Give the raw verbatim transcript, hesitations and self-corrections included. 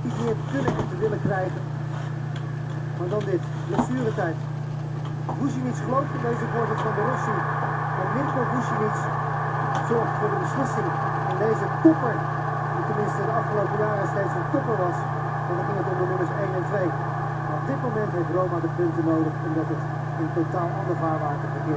niet meer te kunnen en te willen krijgen. Maar dan dit, blessuretijd. Vucinic gelooft in deze voorzet van De Rossi. En Mirko Vucinic zorgt voor de beslissing in deze topper. Die tenminste de afgelopen jaren steeds een topper was. En dan ging het om de nummers één en twee. Maar op dit moment heeft Roma de punten nodig omdat het in totaal ander vaarwater verkeert.